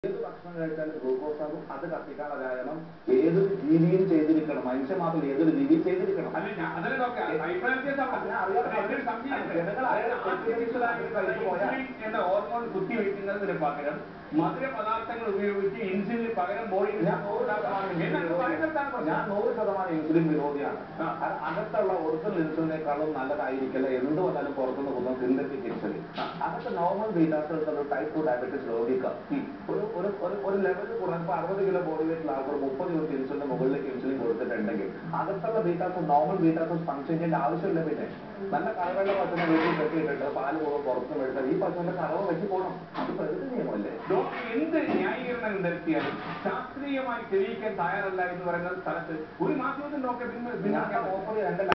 ഏത് ഭക്ഷണം കഴിച്ചാലും ഗ്ലൂക്കോസ് ആകും. അത് കത്തിക്കാനുള്ള വ്യായാമം ഏതൊരു ജീവിയും ചെയ്തിരിക്കണം. മനുഷ്യ മാത്രം ഏതൊരു ജീവിയും ചെയ്തിരിക്കണം. ഹോർമോൺ കുത്തിവെക്കുന്നതിന് പകരം മധുര പദാർത്ഥങ്ങൾ ഉപയോഗിച്ച് ഇൻസുലിന് പകരം ബോഡി ഞാൻ 100% ഇൻസുലിൻ വിരോധിയാണ്. അകത്തുള്ള ഒറിജിനൽ ഇൻസുലിനേക്കാളും നല്ലതായിരിക്കില്ല എന്ത് വന്നാലും പുറത്തുനിന്ന് പോകുന്ന സിന്തറ്റിക് ഇൻസുലിൻ. അകത്ത് നോർമൽ ബീറ്റാസുകൾക്കുള്ള ടൈപ്പ് 2 ഡയബറ്റീസ് രോഗിക്ക് ഒരു ലെവലിൽ കുറഞ്ഞപ്പോൾ 60 കിലോ ബോഡി വെയിറ്റുള്ള ആൾക്കൊരു 30 യൂണിറ്റ് ഇൻസുലിന് മുകളിലേക്ക് ഇൻസുലിൻ കൊടുത്തിട്ടുണ്ടെങ്കിൽ അകത്തുള്ള ബീറ്റാസ് നോർമൽ ബീറ്റാസ് ഫംഗ്ഷൻ ചെയ്യേണ്ട ആവശ്യമില്ല. പിന്നെ നല്ല കറവെള്ള പശുവിനെ വീട്ടിൽ കെട്ടിയിട്ടുണ്ട്, പാല് പോകും പുറത്ത് മേടിച്ചാൽ ഈ പശുവിന്റെ കറവ് വെച്ച് പോകണം. അത് പ്രകൃതി നിയമമല്ലേ? എന്ത് ന്യായീകരണം നിർത്തിയാലും ശാസ്ത്രീയമായി തെളിയിക്കാൻ തയ്യാറല്ല എന്ന് പറയുന്ന സ്ഥലത്ത് ഒരു മാധ്യമത്തിൽ നോക്കി ഓഫർ